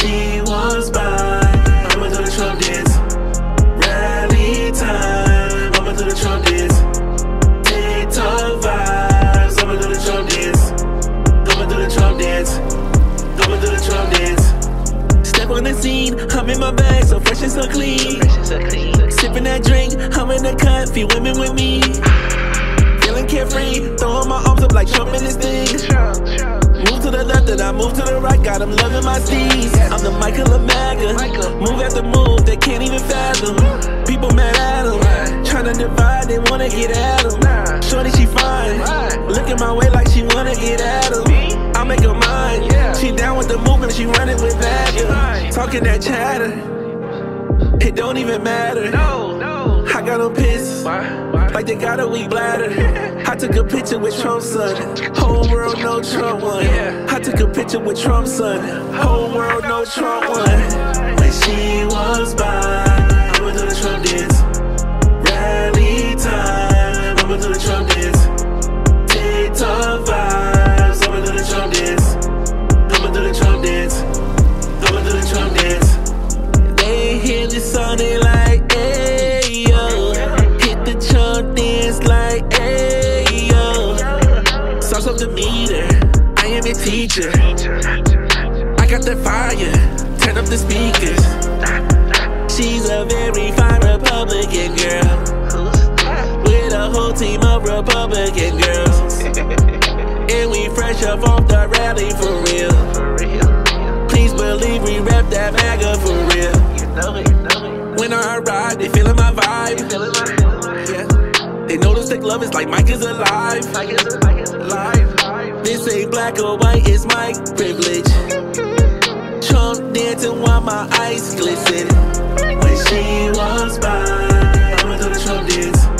she walks by, I'ma do the Trump dance. Rally time, I'ma do the Trump dance. TikTok vibes, I'ma do the Trump dance. I'ma do the Trump dance. I'ma do the Trump dance. Step on the scene, I'm in my bag, so fresh and so clean. Sipping that drink, I'm in the cut, few women with me. Feeling carefree, throwing my arms up like Trump in his thing. Move to the left and I move to the right, got them loving my steeds. I'm the Michael of MAGA, move after move, they can't even fathom. People mad at them, tryna divide, they wanna get at them. Shorty, she fine, looking my way like she wanna get at them. I'll make her mine, she down with the movement, she running with MAGA. Talking that chatter, it don't even matter. I got them pissed, like they got a weak bladder. I took a picture with Trump's son, whole world know Trump won. I took a picture with Trump's son, whole world know Trump won. When she walks by, I'ma do the Trump dance. Rally time, I'ma do the Trump dance. TikTok vibes, I'ma do the Trump dance. I'ma do the Trump dance. I'ma do the Trump dance. They hear the song, they like, hey yo. Hit the Trump dance like, hey yo. Sauce up the meter, I am your teacher. I got that fire, turn up the speakers. She's a very fine Republican girl, with a whole team of Republican girls. And we fresh up off the rally for real. Please believe we rep that MAGA for real. When I arrive, they feeling my vibe. They know the sick love is like Mike is alive. This ain't black or white, it's my privilege. Trump dancing while my eyes glisten. When she walks by, I'ma do the Trump dance.